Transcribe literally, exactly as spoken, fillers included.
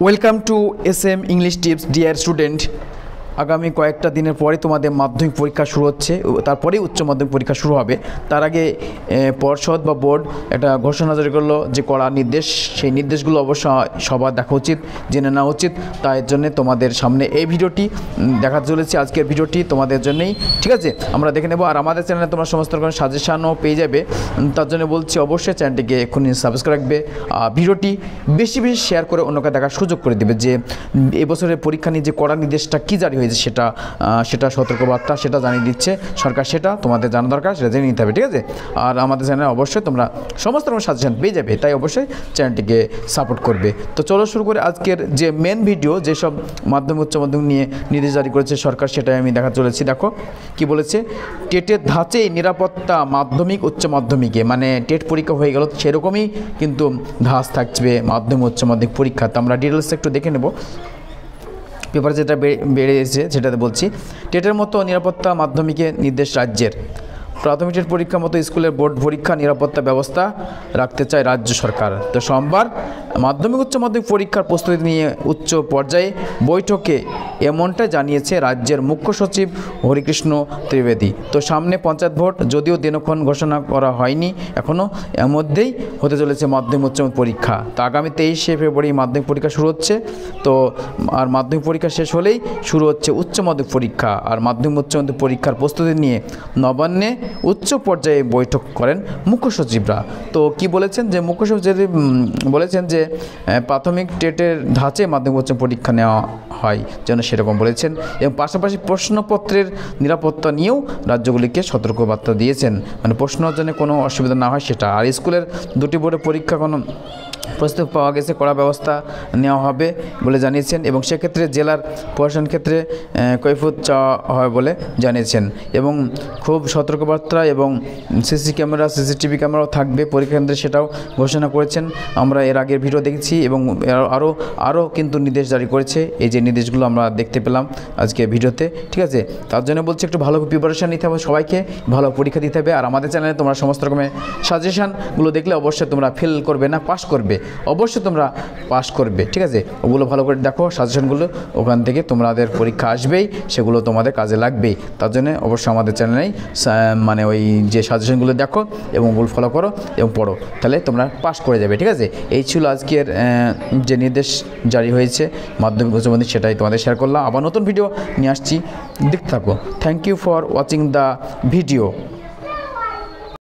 Welcome to S M English tips dear student. আগামী কয়েকটা দিনের পরে তোমাদের মাধ্যমিক পরীক্ষা শুরু হচ্ছে, তারপরে উচ্চ মাধ্যমিক পরীক্ষা শুরু হবে। তার আগে পর্ষদ বা বোর্ড একটা ঘোষণা জারি করলো যে কড়া নির্দেশ, সেই নির্দেশগুলো অবশ্য সবার দেখা উচিত, জেনে নেওয়া উচিত। তাই জন্যে তোমাদের সামনে এই ভিডিওটি দেখা চলেছে। আজকের ভিডিওটি তোমাদের জন্যই, ঠিক আছে? আমরা দেখে নেব। আর আমাদের চ্যানেলে তোমরা সমস্ত রকম সাজেশানও পেয়ে যাবে। তার জন্য বলছি অবশ্যই চ্যানেলটিকে এক্ষুনি সাবস্ক্রাইব রাখবে, ভিডিওটি বেশি বেশি শেয়ার করে অন্যকে দেখার সুযোগ করে দেবে যে এবছরের পরীক্ষা নিয়ে যে কড়া নির্দেশটা কী জারি হয়েছে সেটা সেটা সতর্কবার্তা সেটা জানিয়ে দিচ্ছে সরকার, সেটা তোমাদের জানা দরকার, সেটা জেনে নিতে হবে, ঠিক আছে? আর আমাদের চ্যানেলে অবশ্যই তোমরা সমস্ত রকম সাজেশন পেয়ে যাবে, তাই অবশ্যই চ্যানেলটিকে সাপোর্ট করবে। তো চলো শুরু করে আজকের যে মেন ভিডিও, যেসব মাধ্যমিক উচ্চ মাধ্যমিক নিয়ে নির্দেশ জারি করেছে সরকার, সেটাই আমি দেখা চলেছি। দেখো কি বলেছে, টেটের ধাঁচে নিরাপত্তা মাধ্যমিক উচ্চ মাধ্যমিকে, মানে টেট পরীক্ষা হয়ে গেল সেরকমই কিন্তু ধাঁচ থাকবে মাধ্যমিক উচ্চ মাধ্যমিক পরীক্ষা। তো আমরা ডিটেলস একটু দেখে নেব। পেপার যেটা বেড়েছে সেটাতে বলছি, টেটের মতো নিরাপত্তা মাধ্যমিকে নির্দেশ রাজ্যের। প্রাথমিক টেট পরীক্ষার মতো স্কুলের বোর্ড পরীক্ষা নিরাপত্তা ব্যবস্থা রাখতে চায় রাজ্য সরকার। তো সোমবার মাধ্যমিক উচ্চ মাধ্যমিক পরীক্ষার প্রস্তুতি নিয়ে উচ্চ পর্যায়ে বৈঠকে এমনটা জানিয়েছে রাজ্যের মুখ্য সচিব হরিকৃষ্ণ ত্রিবেদী। তো সামনে পঞ্চায়েত ভোট, যদিও দিনক্ষণ ঘোষণা করা হয়নি এখনও, এর মধ্যেই হতে চলেছে মাধ্যমিক উচ্চ মাধ্যমিক পরীক্ষা। তো আগামী তেইশে ফেব্রুয়ারি মাধ্যমিক পরীক্ষা শুরু হচ্ছে। তো আর মাধ্যমিক পরীক্ষা শেষ হলেই শুরু হচ্ছে উচ্চ মাধ্যমিক পরীক্ষা। আর মাধ্যমিক উচ্চ মাধ্যমিক পরীক্ষার প্রস্তুতি নিয়ে নবান্নে উচ্চ পর্যায়ে বৈঠক করেন মুখ্য সচিবরা। তো কি বলেছেন, যে মুখ্য সচিব বলেছেন যে প্রাথমিক টেটের ধাঁচে মাধ্যমিক উচ্চ পরীক্ষা নেওয়া হয় যেন সেরকম বলেছেন, এবং পাশাপাশি প্রশ্নপত্রের নিরাপত্তা নিয়েও রাজ্যগুলিকে সতর্কবার্তা দিয়েছেন, মানে প্রশ্নের জন্য কোনো অসুবিধা না হয় সেটা। আর স্কুলের দুটি বোর্ডের পরীক্ষা কোনো প্রস্তাব পাওয়া গেছে, কড়া ব্যবস্থা নেওয়া হবে বলে জানিয়েছেন, এবং সেক্ষেত্রে জেলার প্রশাসন ক্ষেত্রে কৈফিয়ত চাওয়া হয় বলে জানিয়েছেন। এবং খুব সতর্কবার্তা এবং সিসি ক্যামেরা সিসিটিভি ক্যামেরাও থাকবে পরীক্ষা কেন্দ্রে, সেটাও ঘোষণা করেছেন। আমরা এর আগের ভিডিও দেখেছি এবং আরও আরও কিন্তু নির্দেশ জারি করেছে। এই যে নির্দেশগুলো আমরা দেখতে পেলাম আজকে ভিডিওতে, ঠিক আছে? তার জন্য বলছি একটু ভালো প্রিপারেশান নিতে হবে, সবাইকে ভালো পরীক্ষা দিতে হবে। আর আমাদের চ্যানেলে তোমরা সমস্ত রকমের সাজেশানগুলো দেখলে অবশ্যই তোমরা ফেল করবে না, পাস করবে, অবশ্যই তোমরা পাস করবে, ঠিক আছে? ওগুলো ভালো করে দেখো সাজেশনগুলো, ওখান থেকে তোমাদের পরীক্ষা আসবেই, সেগুলো তোমাদের কাজে লাগবেই। তার জন্য অবশ্যই আমাদের চ্যানেলেই মানে ওই যে সাজেশনগুলো দেখো এবং ওগুলো ফলো করো এবং পড়ো, তাহলে তোমরা পাস করে যাবে, ঠিক আছে? এই ছিল আজকের যে নির্দেশ জারি হয়েছে মাধ্যমিক উচ্চ মাধ্যমিক, সেটাই তোমাদের শেয়ার করলাম। আবার নতুন ভিডিও নিয়ে আসছি, দেখতে থাকো। Thank you for watching the video.